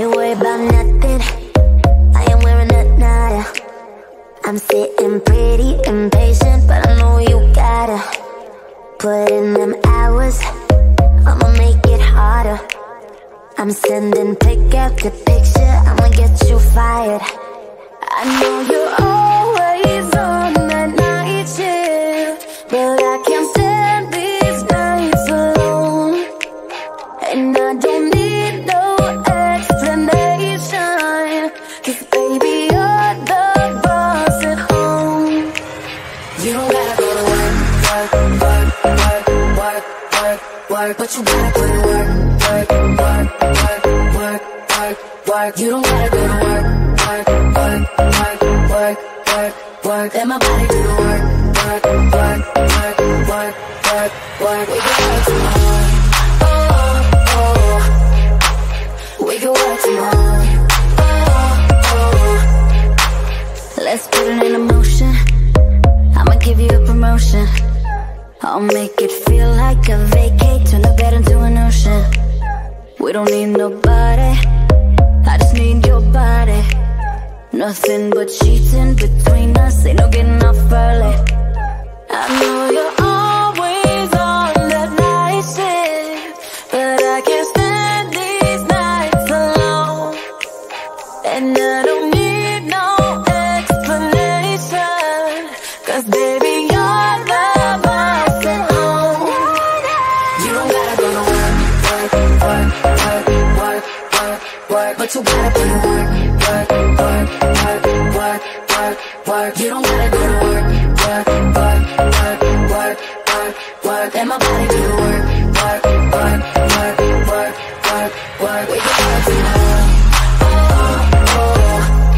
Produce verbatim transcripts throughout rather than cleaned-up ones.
ain't worried about nothing. I am wearing a nothin. I'm sitting pretty impatient, but I know you gotta put in them hours. I'ma make it harder. I'm sending pick after picture, I'ma get you fired. I know you're always on that night shift, but I can't stand these nights alone. And I don't need no explanation, 'cause baby you're the boss at home. You don't gotta go to work, work, work, work, work, work, work, but you gotta put in work, work, work, work, work, work, work. You don't gotta go to work, work, work, work, work, work, work. Let my body do the work, work, work, work, work, work, work. We can work tomorrow, oh, oh. We can work tomorrow, oh, oh. Let's put it in motion. I'ma give you a promotion. I'll make it feel like a vacate, turn the bed into an ocean. We don't need nobody, I just need your body. Nothing but cheating between us, ain't no getting off early. I know you're always on that night shift, but I can't stand these nights alone. And I don't need no explanation, 'cause baby you're the boss at home. You don't gotta go to work, work, work, work, work, work, work, but you gotta put in work, work, work, work, work, work, work. You don't gotta go to work, work, work, work, work, work, work. Let my body do the work, work, work, work, work, work, work. We can work tomorrow, oh, oh.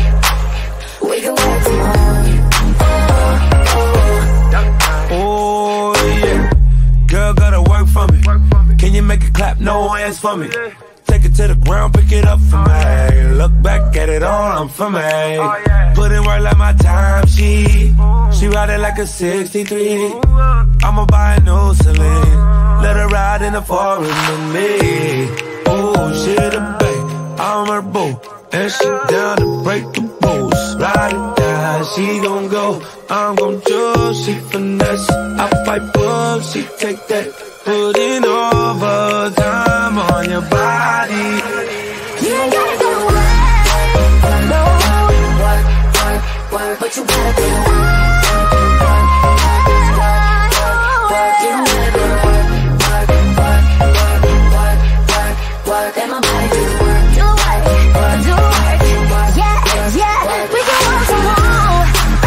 We can work tomorrow, oh, oh. Oh yeah, girl gotta work for me. Can you make it clap? No hands for me. Take it to the ground, pick it up for me. Look back at it all, I'm for me. Put in work like my time, she She ride it like a sixty-three. I'ma buy a new Celine, let her ride in the forest with me. Oh, she the babe, I'm her boo, and she down to break the rules. Ride it down, she gon' go, I'm gon' choose. She finesse, I fight book, she take that. Putting overtime on your body. You ain't gotta go to work, no, work, work, work, but you gotta do work, work, work, work. You don't gotta go to work, work, work, work, work, work, work. Let my body do the work, do work, do work, yeah, yeah. We can work from home,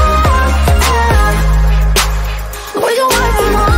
we can work from home.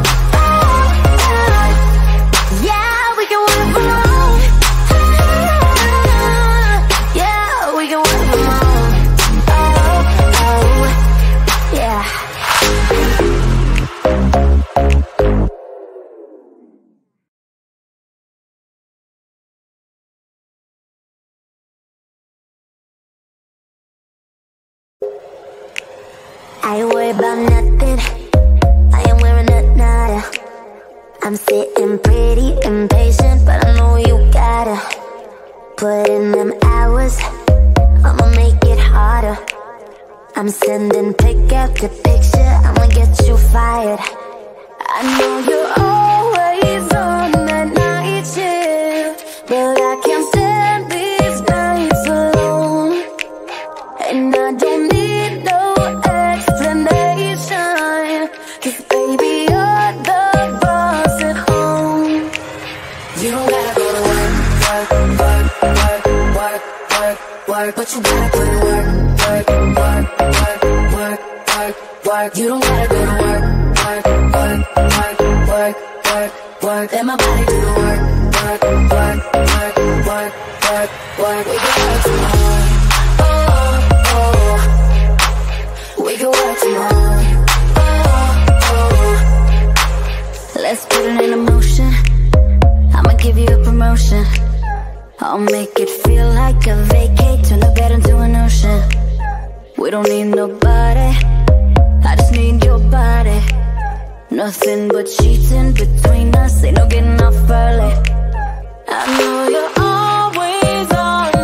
I ain't worried about nothing. I am wearing a nothin. I'm sitting pretty impatient, but I know you gotta put in them hours. I'ma make it harder. I'm sending pick after picture, I'ma get you fired. I know you're always on that night shift, but I can't stand these nights alone. And I don't need no explanation, 'cause baby you're the boss at home. You don't gotta go to work, work, work, work, work, work, work, but you gotta put in work, work, work, work, work, work, work. You don't gotta go to work, work, work, work, work, work, work. Let my body do the work, work, work, work, work, work, work. We can work tomorrow, oh, oh. We can work tomorrow, oh, oh. Let's put it in motion. I'ma give you a promotion. I'll make it feel like a vacate, turn the bed into an ocean. We don't need nobody, I just need your body. Nothing but cheating between us, ain't no getting off early. I know you're always on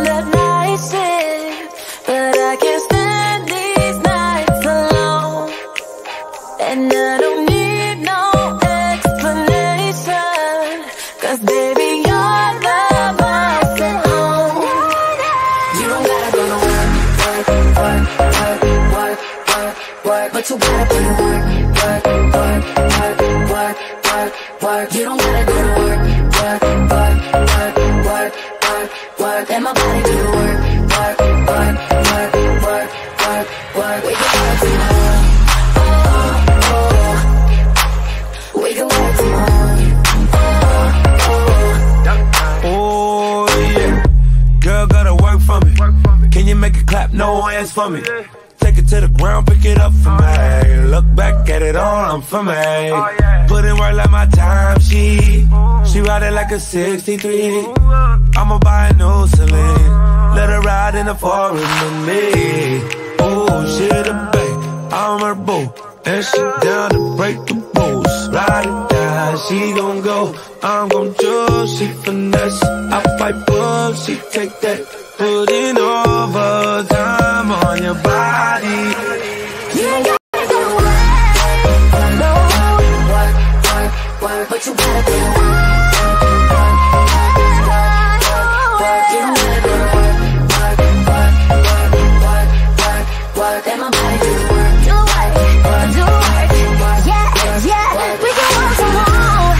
clap no hands for me. Take it to the ground, pick it up for me. Look back at it all, I'm for me. Put in work like my time, she She ride it like a sixty-three. I'ma buy a new Celine. Let her ride in the forest with me. Oh, she the babe, I'm her boo, and she down to break the rules. Ride it down, she gon' go, I'm gon' choose. She finesse, I fight up, she take that. Putting overtime on your body. You ain't gotta go to work, no. Work, work, work, but you gotta do work, work, work, work. You don't gotta go to work, work, work, work, work, work, work. Let my body do the work, do work, do work, yeah, yeah. We can work from home,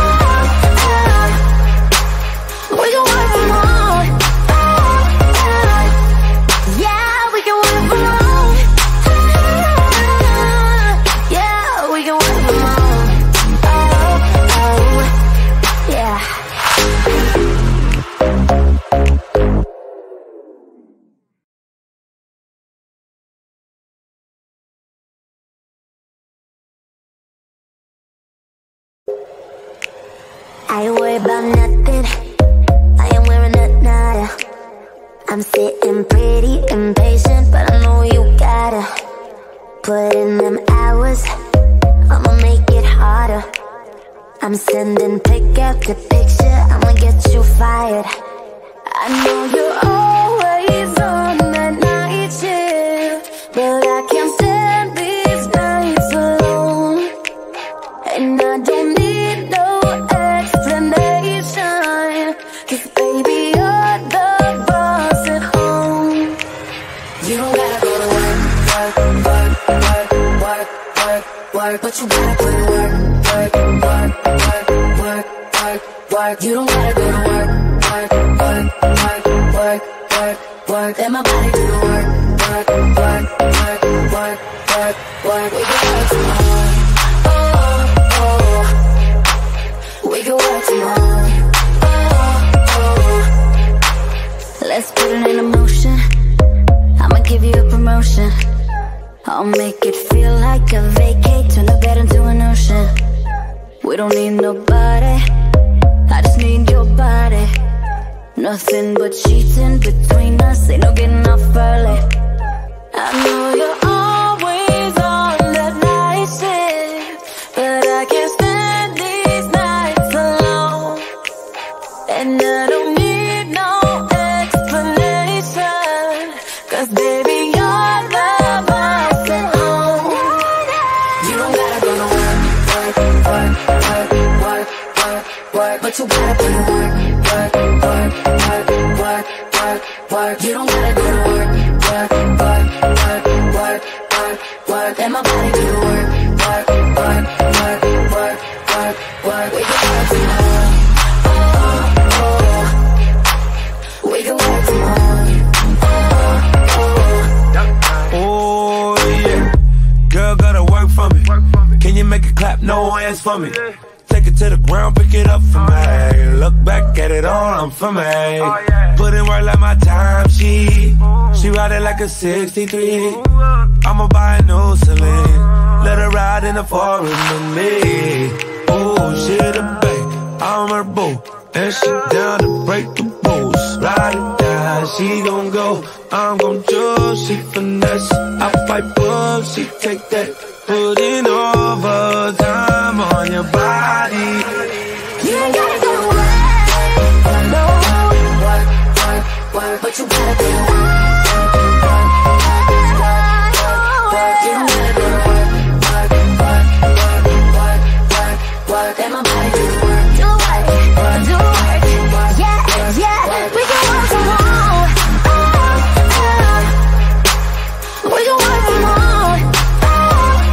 we can work from home. I ain't worried about nothing, I am wearing a nada. I'm sitting pretty impatient, but I know you gotta put in them hours, I'ma make it harder. I'm sending pick after picture, I'ma get you fired. I know you're always on that night shift, but I can't stand these nights alone. And I don't need no explanation, 'cause baby you're the boss at home. You don't gotta go to work, work, work, work, work, work, work, but you gotta put in work, work, work, work, work, work, work. You don't gotta go to work, work, work, work, work, work, work. Let my body do the work, work, work, work, work, work, work. We can work tomorrow, oh, oh. We can work tomorrow, oh, oh. Let's put it in motion, I'ma give you a promotion. I'll make it feel like a vacate, turn the bed into an ocean. We don't need nobody, I just need your body. Nothing but cheating between us, ain't no getting off early. I know you're always on that night shift, but I can't stand these nights alone. And I don't need no explanation, 'cause baby you're the boss at home. You don't gotta go to work, work, work, work, work, work, work, but you gotta put in work, work, work, work, work, work, work. You don't gotta go to work, work, work, work, work, work, work. Let my body do the work, work, work, work, work, work, work. We can work tomorrow, oh, oh. We can work tomorrow, oh, oh. Oh yeah, girl gotta work for me. Can you make it clap no hands for me? Take it to the ground, pick it up for me. Look back at it all, I'm for me. Put in work like my time, she She ride it like a sixty-three. I'ma buy a new Celine. Let her ride in the forest with me. Oh, she the babe, I'm her boo, and she down to break the rules. Ride it down, she gon' go, I'm gon' choose. She finesse, I fight up, she take that. Putting overtime on your body. You ain't gotta go to work, no. Work, work, work, but you gotta do work, work, work, work. You don't gotta go to work, work, work, work, work, work, work. Let my body do the work, do work, do work, yeah, yeah. We can work from home, oh, oh. We can work from home, oh,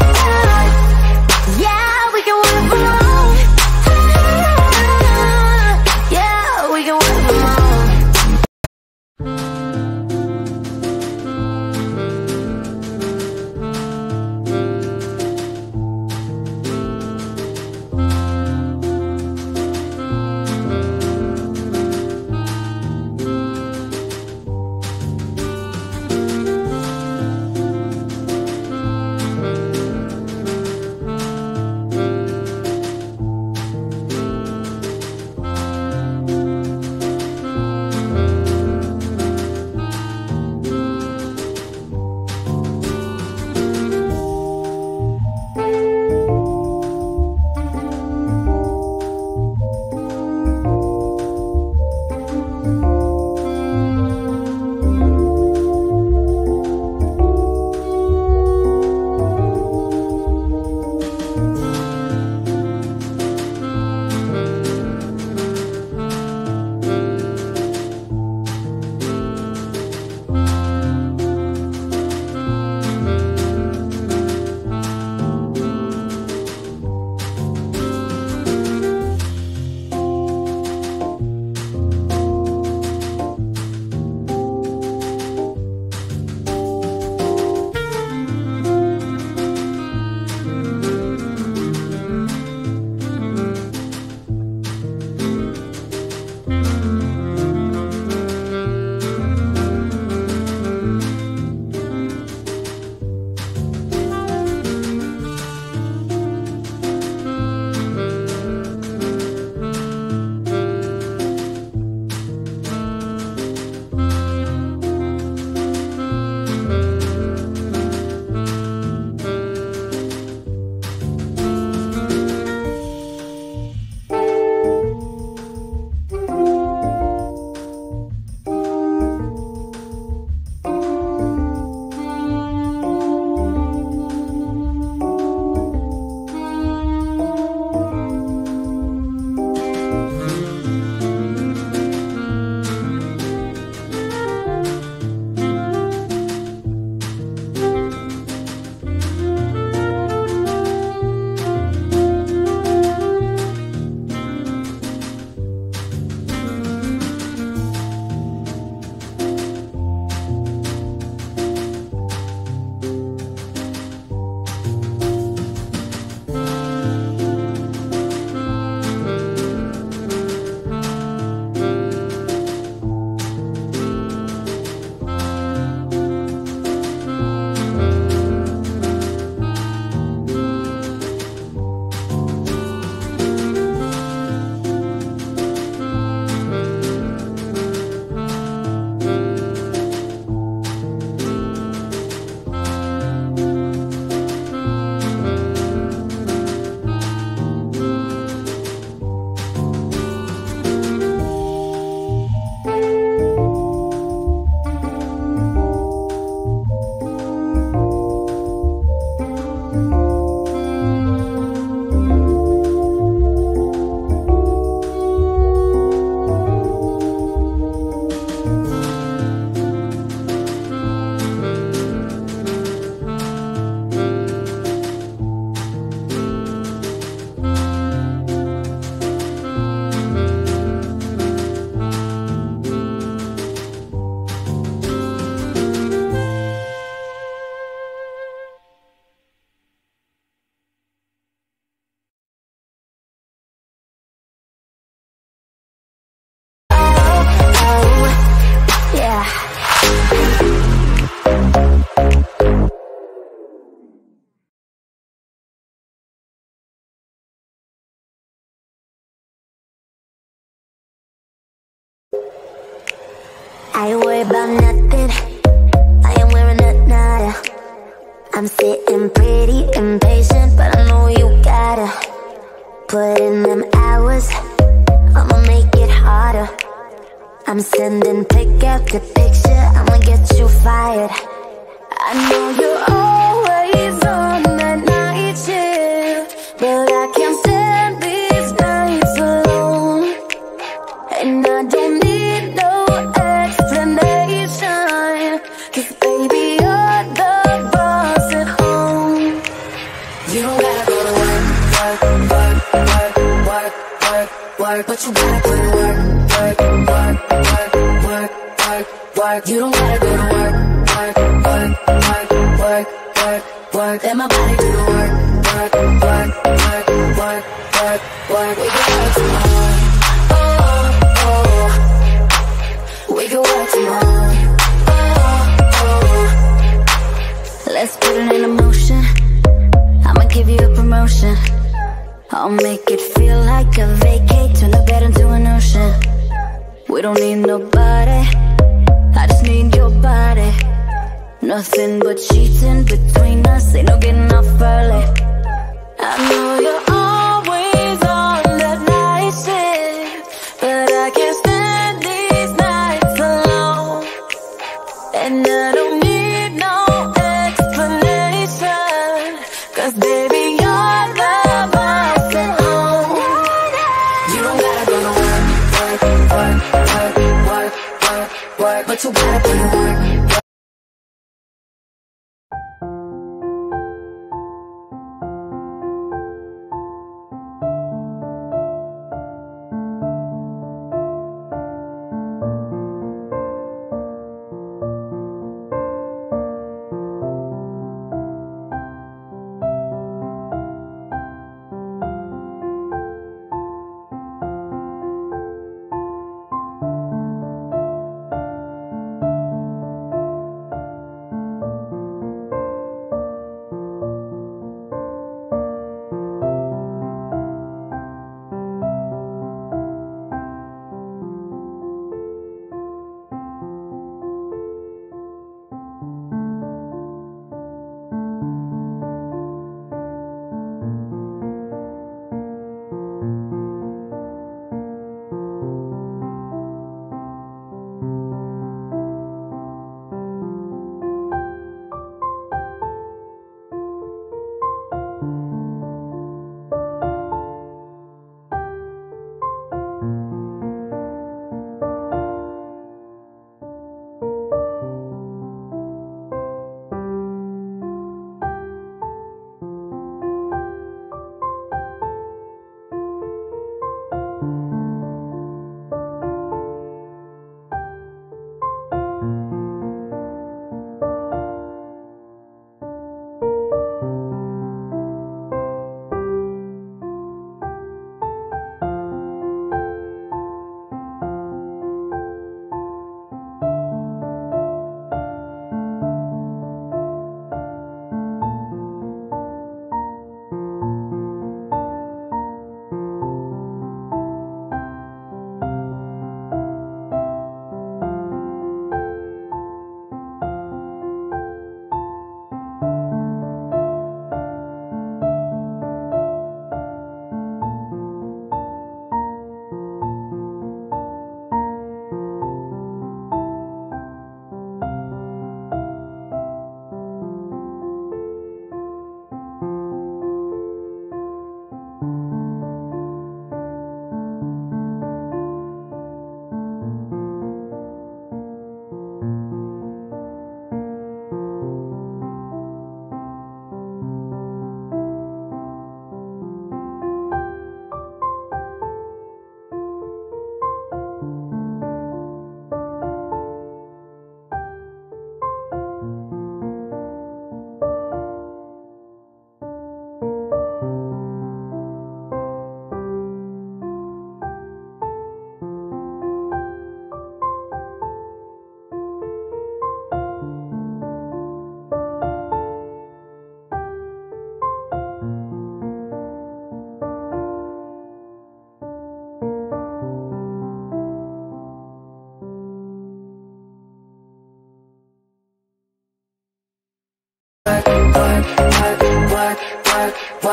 I ain't worried about nothing. I am wearing a nada. I'm sitting pretty impatient, but I know you gotta put in them hours. I'ma make it harder. I'm sending pick after picture, I'ma get you fired. I know you're always on that night shift, but I can't stand these nights alone. And I don't need no explanation, 'cause baby, you're the boss at home. You don't gotta go to work, work, work, work, work, work, work, but you gotta put in work, work, work, work, work, work, work. You don't gotta go to work, work, work, work, work, work, work. Let my body do the work, work, work, work, work, work, work. We can work tomorrow, oh, oh. We can work tomorrow, oh, oh. Let's put it in motion. I'ma give you a promotion. I'll make it feel like a vacate, turn the bed into an ocean. We don't need nobody, I just need your body. Nothing but cheating between us, ain't no getting off early. I know you're always on that night shift, but I can't stand these nights alone. And I don't need no explanation, 'cause baby, you're the boss at home. You don't gotta go to work, work, work, work, work, work, work, but you gotta put in work.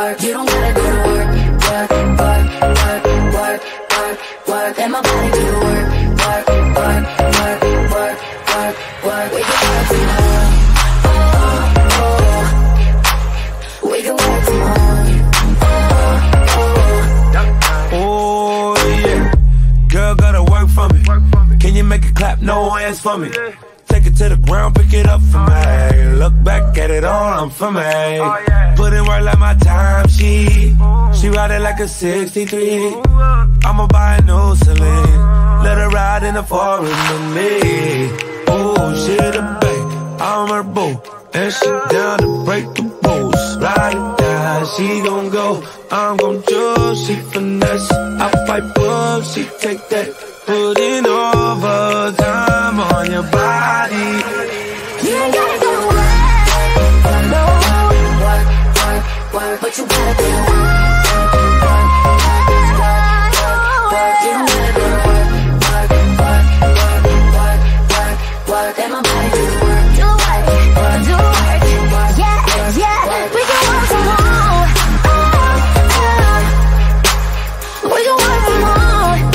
work. You don't gotta go to work, work, work, work, work, work, work. Let my body do the work, work, work, work, work, work, work. We can work tomorrow. Oh, oh. We can work tomorrow. Oh, oh. Oh yeah, girl gotta work for me. Can you make it clap? No hands for me. Take it to the ground, pick it up for me. Look back at it all, I'm for me. Put in work like my time sheet. She ride it like a sixty-three. I'ma buy a new Celine. Let her ride in the foreign with me. Oh, she the bank, I'm her boo. And she down to break the rules. Ride it down, she gon' go. I'm gon' choose, she finesse. I fight book, she take that. Putting overtime on your body. You ain't gotta go to work, no. Work, work, work, but you gotta do work, work, work, work, work, work. You don't gotta go to work, work, work, work, work, work, work. Let my body do the work, do work, do work, yeah, yeah. We can work from home, we can work from home.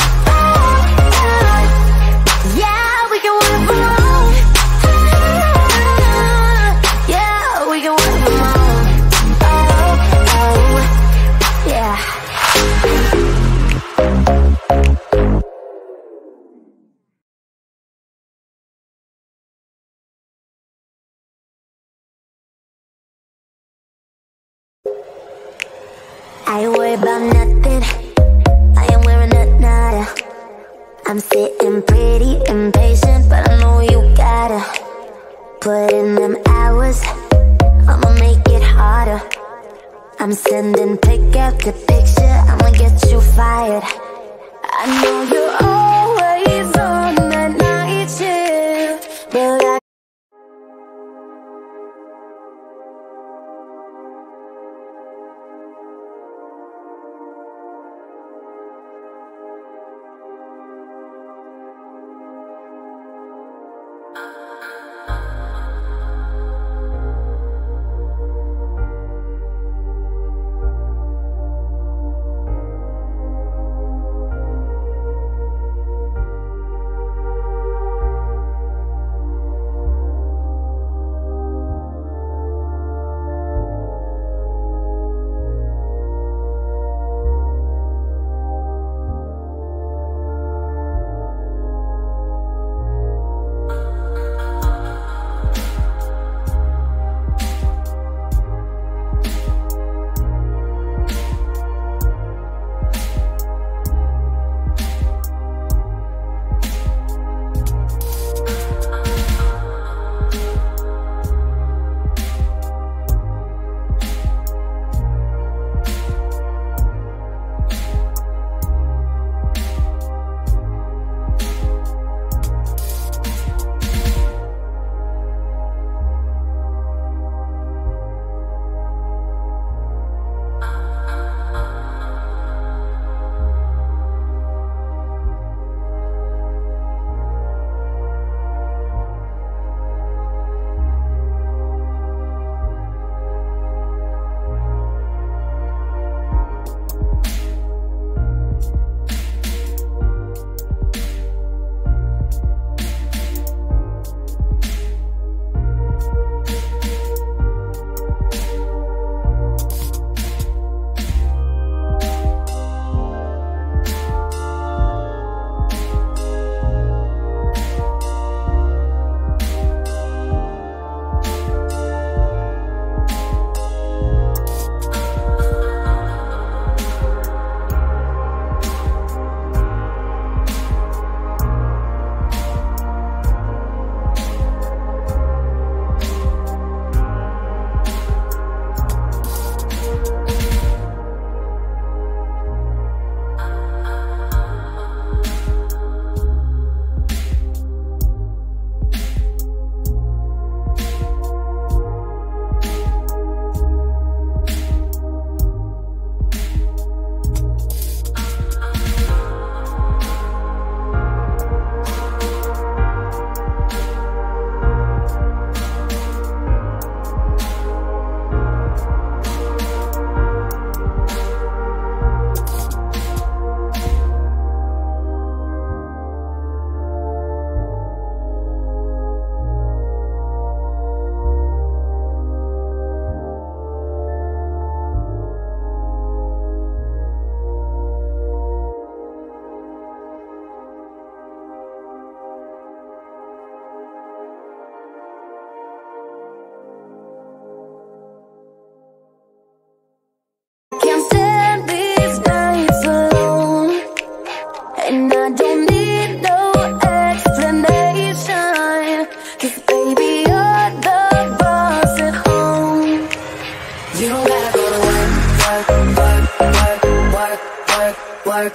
I ain't worried about nothing, I am wearing a nada. I'm sitting pretty impatient, but I know you gotta put in them hours, I'ma make it harder. I'm sending pick after picture, I'ma get you fired. I know you're always on that night shift, but I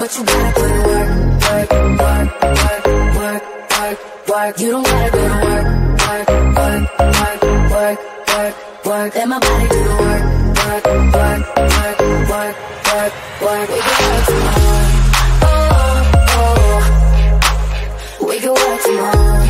but you gotta put in work, work, work, work, work, work, work. You don't gotta go to work, work, work, work, work, work, work. Let my body do the work, work, work, work, work, work, work. We can work tomorrow, oh, oh. We can work tomorrow.